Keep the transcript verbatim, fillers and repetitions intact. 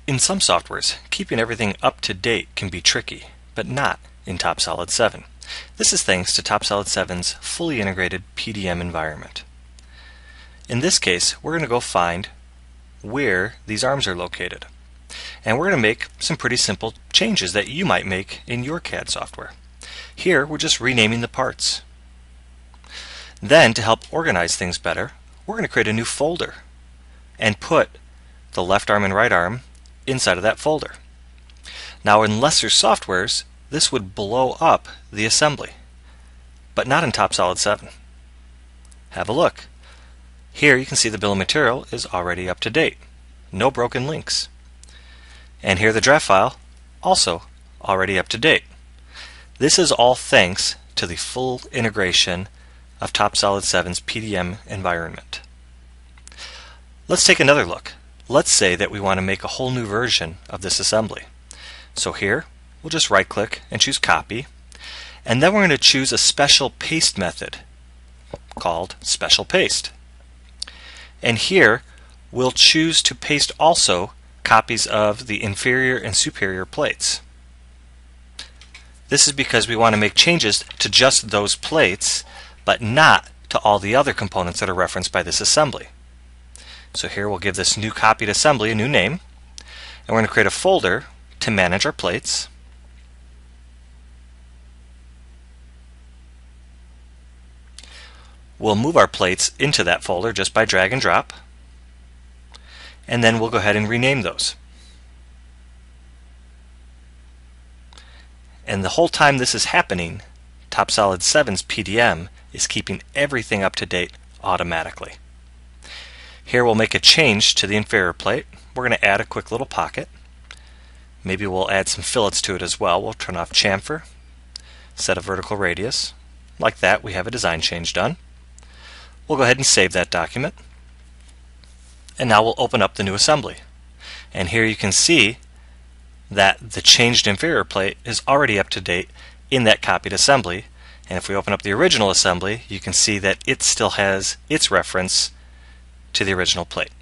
In some softwares, keeping everything up to date can be tricky, but not in TopSolid seven. This is thanks to TopSolid seven's fully integrated P D M environment. In this case, we're going to go find where these arms are located. And we're going to make some pretty simple changes that you might make in your C A D software. Here, we're just renaming the parts. Then, to help organize things better, we're going to create a new folder and put the left arm and right arm inside of that folder. Now, in lesser softwares, this would blow up the assembly, but not in TopSolid seven. Have a look. Here you can see the bill of material is already up to date. No broken links. And here the draft file, also already up to date. This is all thanks to the full integration of TopSolid seven's P D M environment. Let's take another look. Let's say that we want to make a whole new version of this assembly. So here, we'll just right click and choose copy, and then we're going to choose a special paste method called special paste. And here, we'll choose to paste also copies of the inferior and superior plates. This is because we want to make changes to just those plates, but not to all the other components that are referenced by this assembly. So here we'll give this new copied assembly a new name, and we're going to create a folder to manage our plates. We'll move our plates into that folder just by drag and drop, and then we'll go ahead and rename those. And the whole time this is happening, TopSolid seven's P D M is keeping everything up to date automatically. Here we'll make a change to the inferior plate. We're going to add a quick little pocket. Maybe we'll add some fillets to it as well. We'll turn off chamfer, set a vertical radius. Like that, we have a design change done. We'll go ahead and save that document. And now we'll open up the new assembly. And here you can see that the changed inferior plate is already up to date in that copied assembly. And if we open up the original assembly, you can see that it still has its reference to the original plate.